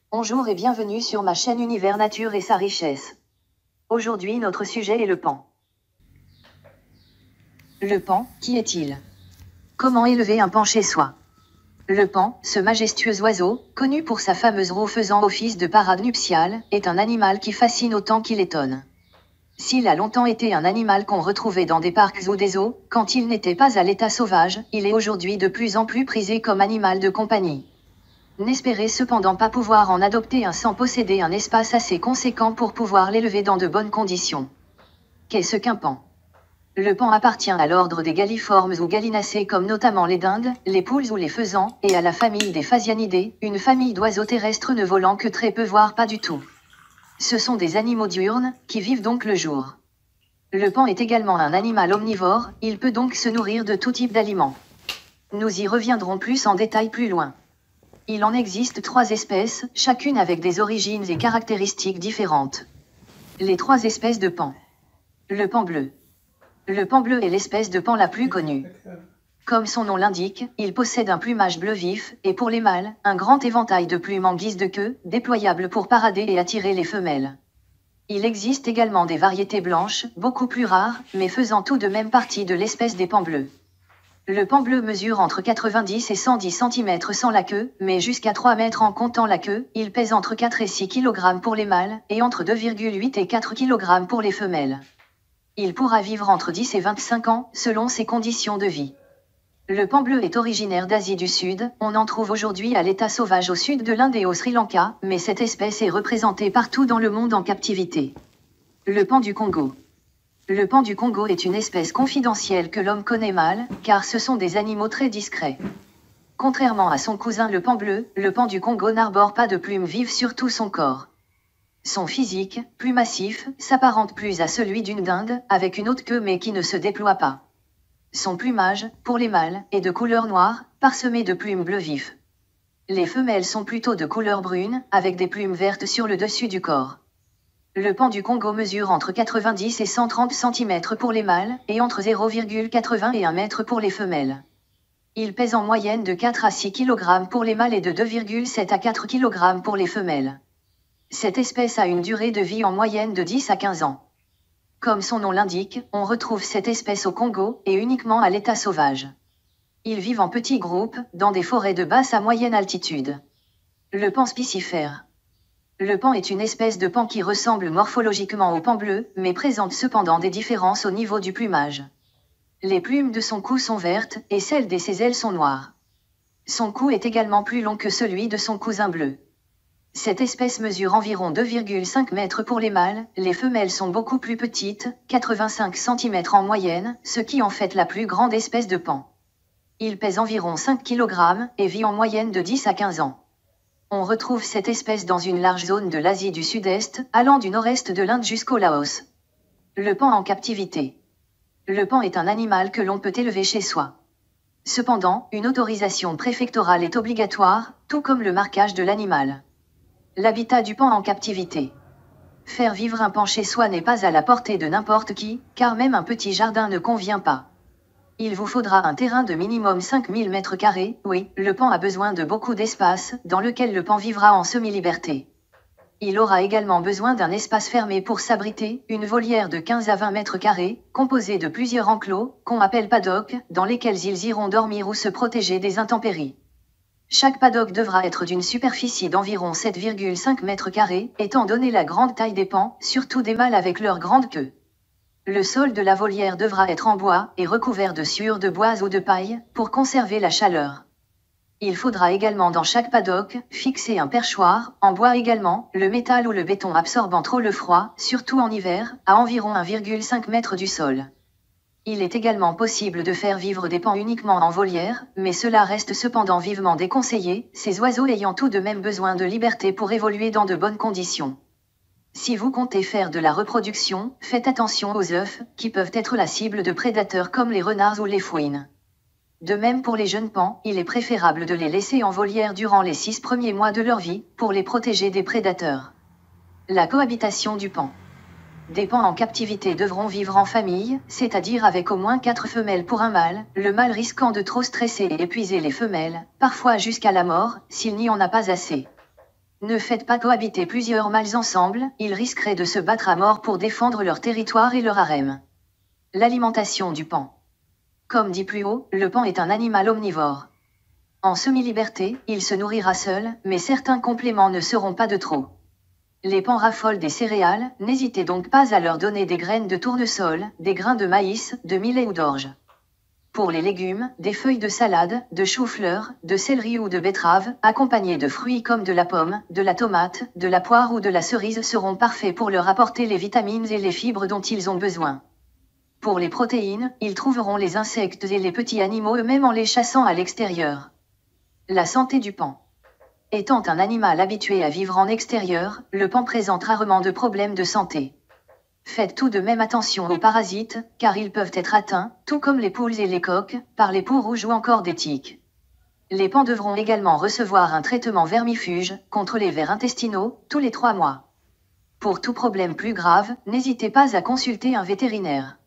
Bonjour et bienvenue sur ma chaîne Univers Nature et sa richesse. Aujourd'hui notre sujet est le paon. Le paon, qui est-il? Comment élever un paon chez soi? Le paon, ce majestueux oiseau, connu pour sa fameuse roue faisant office de parade nuptiale, est un animal qui fascine autant qu'il étonne. S'il a longtemps été un animal qu'on retrouvait dans des parcs ou des zoos, quand il n'était pas à l'état sauvage, il est aujourd'hui de plus en plus prisé comme animal de compagnie. N'espérez cependant pas pouvoir en adopter un sans posséder un espace assez conséquent pour pouvoir l'élever dans de bonnes conditions. Qu'est-ce qu'un paon? Le paon appartient à l'ordre des galliformes ou gallinacés comme notamment les dindes, les poules ou les faisans, et à la famille des phasianidés, une famille d'oiseaux terrestres ne volant que très peu voire pas du tout. Ce sont des animaux diurnes, qui vivent donc le jour. Le paon est également un animal omnivore, il peut donc se nourrir de tout type d'aliments. Nous y reviendrons plus en détail plus loin. Il en existe 3 espèces, chacune avec des origines et caractéristiques différentes. Les 3 espèces de paon. Le paon bleu. Le paon bleu est l'espèce de paon la plus connue. Comme son nom l'indique, il possède un plumage bleu vif, et pour les mâles, un grand éventail de plumes en guise de queue, déployable pour parader et attirer les femelles. Il existe également des variétés blanches, beaucoup plus rares, mais faisant tout de même partie de l'espèce des paons bleus. Le paon bleu mesure entre 90 et 110 cm sans la queue, mais jusqu'à 3 mètres en comptant la queue. Il pèse entre 4 et 6 kg pour les mâles, et entre 2,8 et 4 kg pour les femelles. Il pourra vivre entre 10 et 25 ans, selon ses conditions de vie. Le paon bleu est originaire d'Asie du Sud, on en trouve aujourd'hui à l'état sauvage au sud de l'Inde et au Sri Lanka, mais cette espèce est représentée partout dans le monde en captivité. Le paon du Congo. Le paon du Congo est une espèce confidentielle que l'homme connaît mal, car ce sont des animaux très discrets. Contrairement à son cousin le paon bleu, le paon du Congo n'arbore pas de plumes vives sur tout son corps. Son physique, plus massif, s'apparente plus à celui d'une dinde, avec une haute queue mais qui ne se déploie pas. Son plumage, pour les mâles, est de couleur noire, parsemé de plumes bleu vif. Les femelles sont plutôt de couleur brune, avec des plumes vertes sur le dessus du corps. Le paon du Congo mesure entre 90 et 130 cm pour les mâles, et entre 0,80 et 1 mètre pour les femelles. Il pèse en moyenne de 4 à 6 kg pour les mâles et de 2,7 à 4 kg pour les femelles. Cette espèce a une durée de vie en moyenne de 10 à 15 ans. Comme son nom l'indique, on retrouve cette espèce au Congo, et uniquement à l'état sauvage. Ils vivent en petits groupes, dans des forêts de basse à moyenne altitude. Le paon spicifère. Le paon est une espèce de paon qui ressemble morphologiquement au paon bleu, mais présente cependant des différences au niveau du plumage. Les plumes de son cou sont vertes, et celles de ses ailes sont noires. Son cou est également plus long que celui de son cousin bleu. Cette espèce mesure environ 2,5 mètres pour les mâles, les femelles sont beaucoup plus petites, 85 cm en moyenne, ce qui en fait la plus grande espèce de paon. Il pèse environ 5 kg, et vit en moyenne de 10 à 15 ans. On retrouve cette espèce dans une large zone de l'Asie du Sud-Est, allant du nord-est de l'Inde jusqu'au Laos. Le paon en captivité. Le paon est un animal que l'on peut élever chez soi. Cependant, une autorisation préfectorale est obligatoire, tout comme le marquage de l'animal. L'habitat du paon en captivité. Faire vivre un paon chez soi n'est pas à la portée de n'importe qui, car même un petit jardin ne convient pas. Il vous faudra un terrain de minimum 5000 m², oui, le paon a besoin de beaucoup d'espace, dans lequel le paon vivra en semi-liberté. Il aura également besoin d'un espace fermé pour s'abriter, une volière de 15 à 20 m², composée de plusieurs enclos, qu'on appelle paddocks, dans lesquels ils iront dormir ou se protéger des intempéries. Chaque paddock devra être d'une superficie d'environ 7,5 m², étant donné la grande taille des paons, surtout des mâles avec leur grande queue. Le sol de la volière devra être en bois, et recouvert de sciure de bois ou de paille, pour conserver la chaleur. Il faudra également dans chaque paddock, fixer un perchoir, en bois également, le métal ou le béton absorbant trop le froid, surtout en hiver, à environ 1,5 m du sol. Il est également possible de faire vivre des paons uniquement en volière, mais cela reste cependant vivement déconseillé, ces oiseaux ayant tout de même besoin de liberté pour évoluer dans de bonnes conditions. Si vous comptez faire de la reproduction, faites attention aux œufs, qui peuvent être la cible de prédateurs comme les renards ou les fouines. De même pour les jeunes paons, il est préférable de les laisser en volière durant les 6 premiers mois de leur vie, pour les protéger des prédateurs. La cohabitation du paon. Des paons en captivité devront vivre en famille, c'est-à-dire avec au moins 4 femelles pour un mâle, le mâle risquant de trop stresser et épuiser les femelles, parfois jusqu'à la mort, s'il n'y en a pas assez. Ne faites pas cohabiter plusieurs mâles ensemble, ils risqueraient de se battre à mort pour défendre leur territoire et leur harem. L'alimentation du paon. Comme dit plus haut, le paon est un animal omnivore. En semi-liberté, il se nourrira seul, mais certains compléments ne seront pas de trop. Les paons raffolent des céréales, n'hésitez donc pas à leur donner des graines de tournesol, des grains de maïs, de millet ou d'orge. Pour les légumes, des feuilles de salade, de chou-fleur, de céleri ou de betterave, accompagnés de fruits comme de la pomme, de la tomate, de la poire ou de la cerise seront parfaits pour leur apporter les vitamines et les fibres dont ils ont besoin. Pour les protéines, ils trouveront les insectes et les petits animaux eux-mêmes en les chassant à l'extérieur. La santé du paon. Étant un animal habitué à vivre en extérieur, le paon présente rarement de problèmes de santé. Faites tout de même attention aux parasites, car ils peuvent être atteints, tout comme les poules et les coqs, par les peaux rouges ou encore des tiques. Les paons devront également recevoir un traitement vermifuge, contre les vers intestinaux, tous les 3 mois. Pour tout problème plus grave, n'hésitez pas à consulter un vétérinaire.